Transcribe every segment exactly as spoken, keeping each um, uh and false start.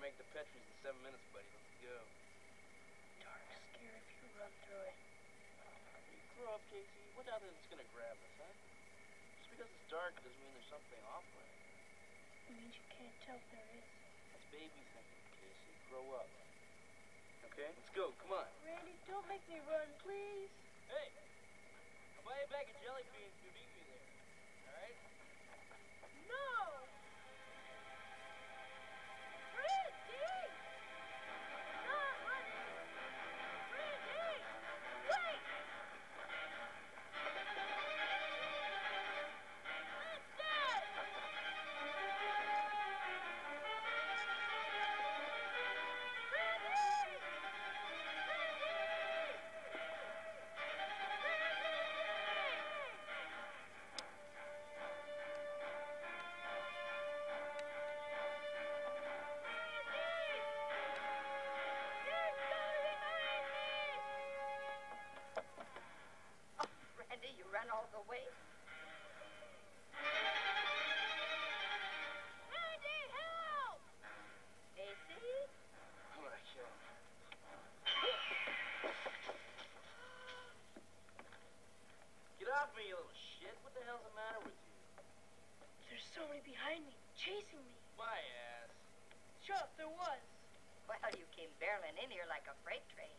make the Petries in seven minutes, buddy. Let's go. Dark, scary if you run through it. You grow up, Casey. What out there that's gonna grab us, huh? Just because it's dark doesn't mean there's something off right there. It means you can't tell if there is. That's baby thinking, Casey. Grow up. Okay? Let's go. Come on. Randy, don't make me run, please. Hey! I'll buy you a bag of jelly beans if you meet me there. All right? No! Randy! Not running! Randy! Wait! You run all the way. Randy, help! Casey? I'm gonna kill him. Get off me, you little shit. What the hell's the matter with you? There's somebody behind me, chasing me. My ass. Shut up, there was. Well, you came barreling in here like a freight train.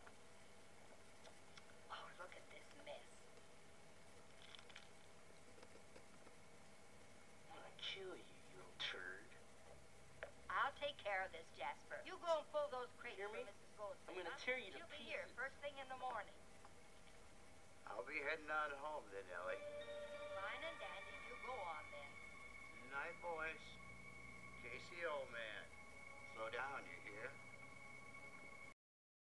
Oh, look at this mess. I'm gonna kill you, you little turd. I'll take care of this, Jasper. You go and pull those crates Hear for me? Missus Goldsmith. I'm gonna huh? tear you to She'll pieces. be here first thing in the morning. I'll be heading on home then, Ellie. Fine and dandy. You go on then. Night, boys.